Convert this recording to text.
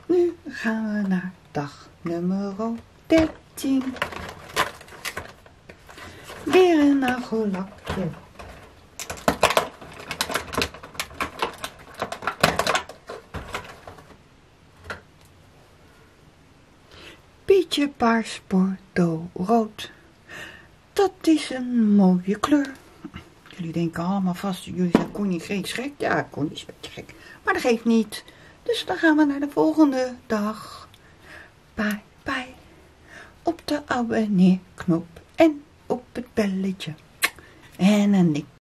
Nu gaan we naar dag nummer 13. Weer een nagellakje. Pietje paars, bordeaux rood. Dat is een mooie kleur. Jullie denken allemaal vast, jullie zijn Connie geen gek. Ja, Connie is een beetje gek. Maar dat geeft niet. Dus dan gaan we naar de volgende dag. Bye, bye. Op de abonneerknop en op het belletje. En een